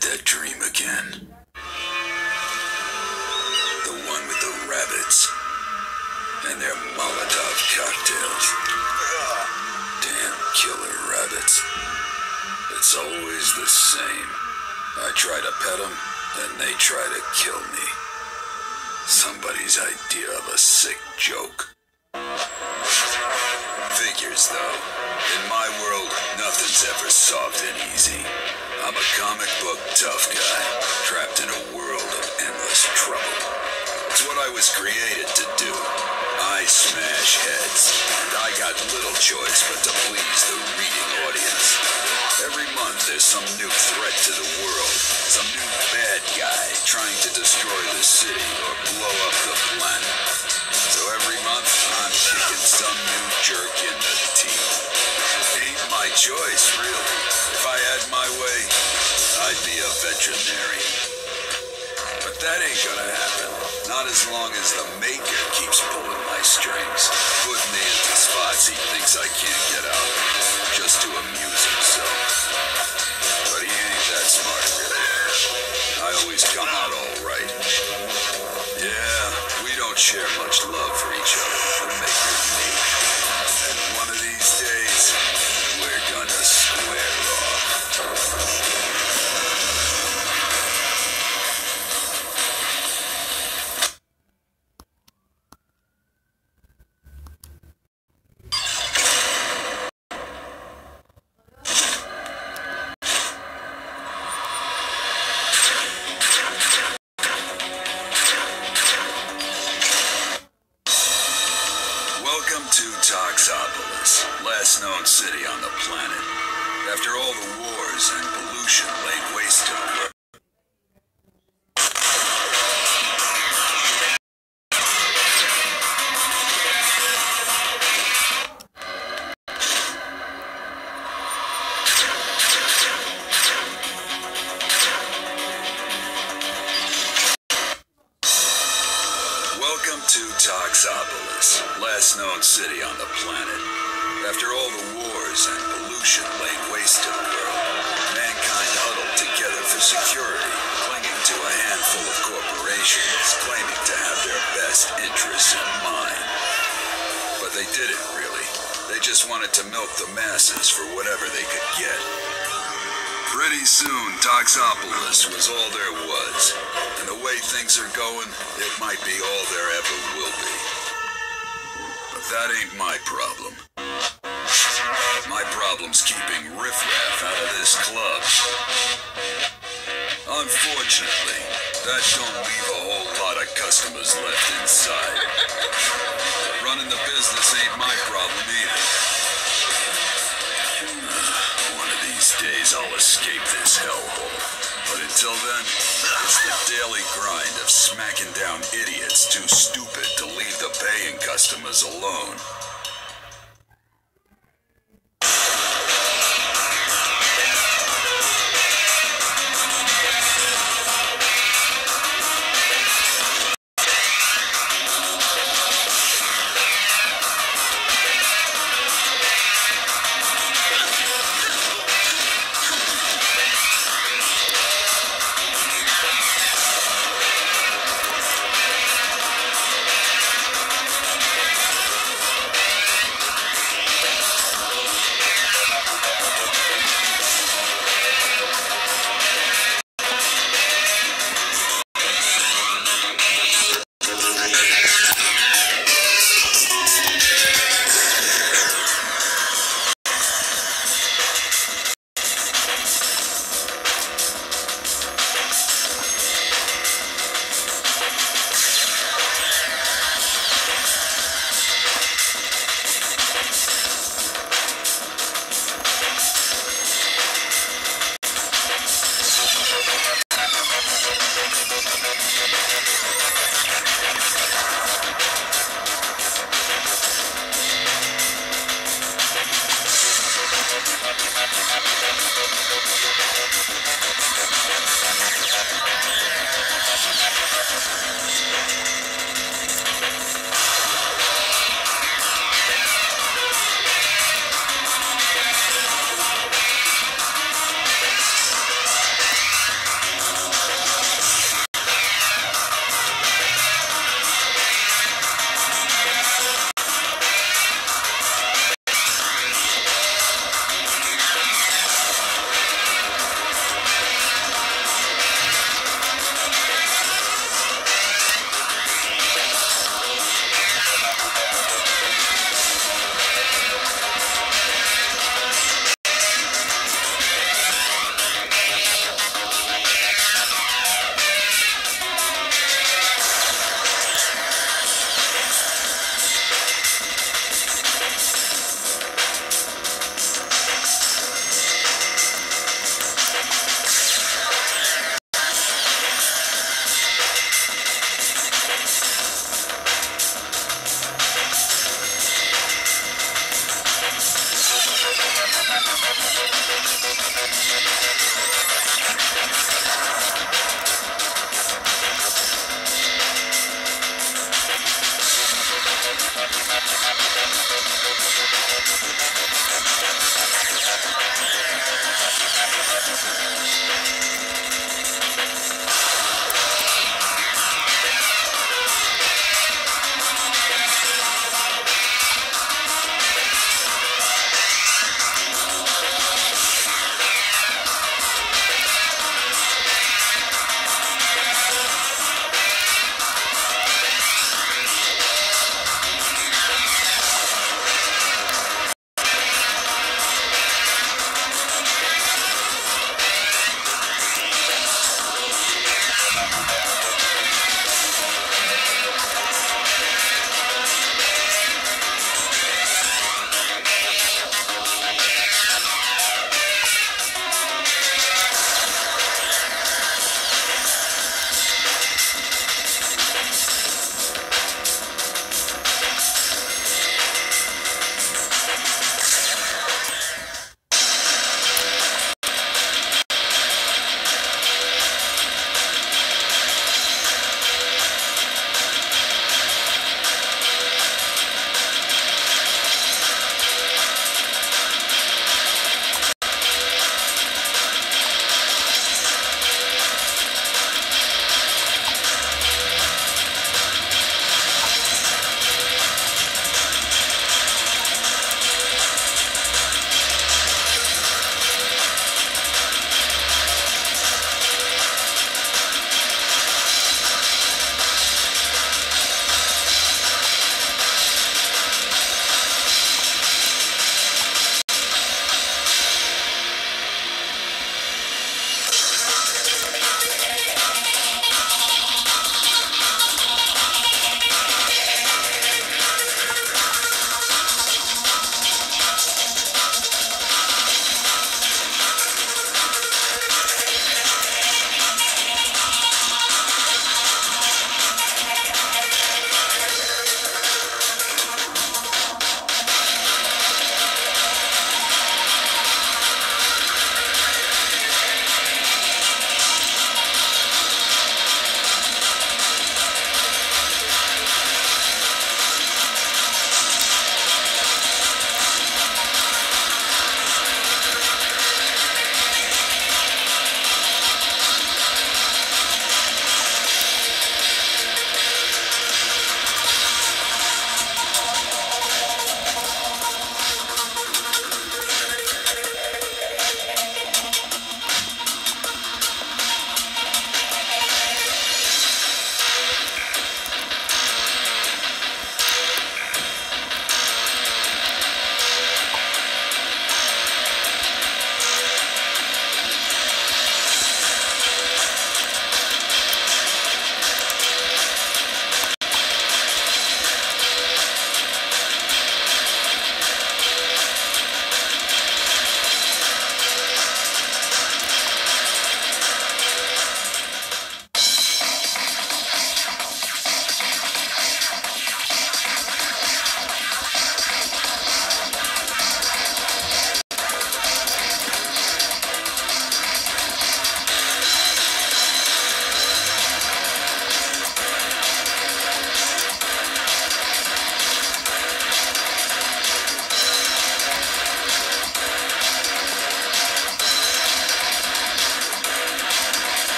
that dream again. The one with the rabbits and their Molotov cocktails. Damn killer rabbits. It's always the same. I try to pet them, then they try to kill me. Somebody's idea of a sick joke. Figures, though. In my world, nothing's ever soft and easy. I'm a comic book tough guy, trapped in a world of endless trouble. It's what I was created to do. I smash heads, and I got little choice but to please the reading audience. Every month there's some new threat to the world, some new bad guy trying to destroy the city or blow up the planet. So every month I'm kicking some new jerk in the teeth. Ain't my choice, really. If I had my way, I'd be a veterinarian. But that ain't gonna happen. Not as long as the maker keeps pulling my strings, putting me into spots he thinks I can't get out of, just to amuse himself. But he ain't that smart, really. I always come out all right. Yeah, we don't share much love for each other, the maker and me. And one of these days, we're gonna square off. Welcome to Toxopolis, last known city on the planet. After all the wars and pollution laid waste to the world. Welcome to Toxopolis, last known city on the planet. After all the wars and pollution laid waste to the world, mankind huddled together for security, clinging to a handful of corporations, claiming to have their best interests in mind. But they didn't really. They just wanted to milk the masses for whatever they could get. Pretty soon, Toxopolis was all there was. And the way things are going, it might be all there ever will be. But that ain't my problem. My problem's keeping riffraff out of this club. Unfortunately, that don't leave a whole lot of customers left inside. Running the business ain't my problem either. One of these days I'll escape this hellhole. But until then, it's the daily grind of smacking down idiots too stupid to leave the paying customers alone.